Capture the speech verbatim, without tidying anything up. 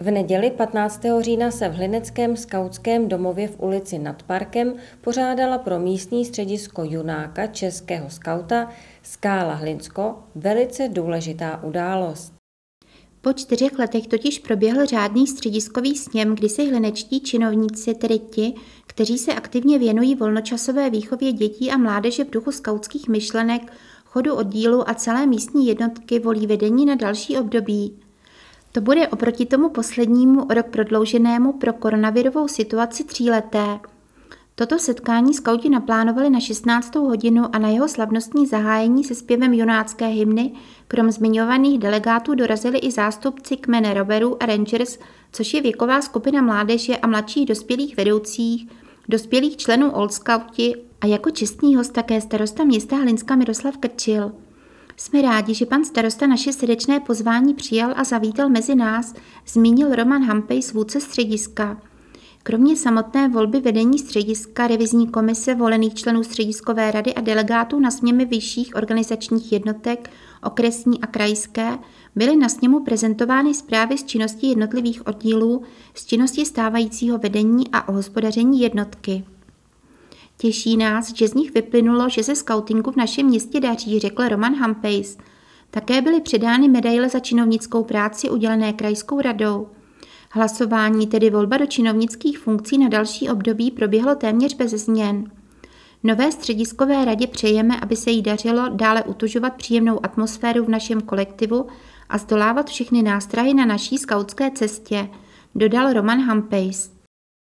V neděli patnáctého října se v Hlineckém skautském domově v ulici Nad parkem pořádala pro místní středisko junáka českého skauta Skála Hlinsko velice důležitá událost. Po čtyřech letech totiž proběhl řádný střediskový sněm, kdy se hlinečtí činovníci, tedy ti, kteří se aktivně věnují volnočasové výchově dětí a mládeže v duchu skautských myšlenek, chodu oddílu a celé místní jednotky, volí vedení na další období. To bude oproti tomu poslednímu rok prodlouženému pro koronavirovou situaci tříleté. Toto setkání skauti naplánovali na šestnáctou hodinu a na jeho slavnostní zahájení se zpěvem junácké hymny krom zmiňovaných delegátů dorazili i zástupci kmene Roverů a Rangers, což je věková skupina mládeže a mladších dospělých vedoucích, dospělých členů Old Scouti a jako čestný host také starosta města Hlinska Miroslav Krčil. Jsme rádi, že pan starosta naše srdečné pozvání přijal a zavítal mezi nás, zmínil Roman Hampejs, vůdce střediska. Kromě samotné volby vedení střediska, revizní komise, volených členů střediskové rady a delegátů na sněmy vyšších organizačních jednotek, okresní a krajské, byly na sněmu prezentovány zprávy z činnosti jednotlivých oddílů, z činnosti stávajícího vedení a o hospodaření jednotky. Těší nás, že z nich vyplynulo, že se skautingu v našem městě daří, řekl Roman Hampejs. Také byly předány medaile za činovnickou práci udělené krajskou radou. Hlasování, tedy volba do činovnických funkcí na další období, proběhlo téměř bez změn. Nové střediskové radě přejeme, aby se jí dařilo dále utužovat příjemnou atmosféru v našem kolektivu a zdolávat všechny nástrahy na naší skautské cestě, dodal Roman Hampejs.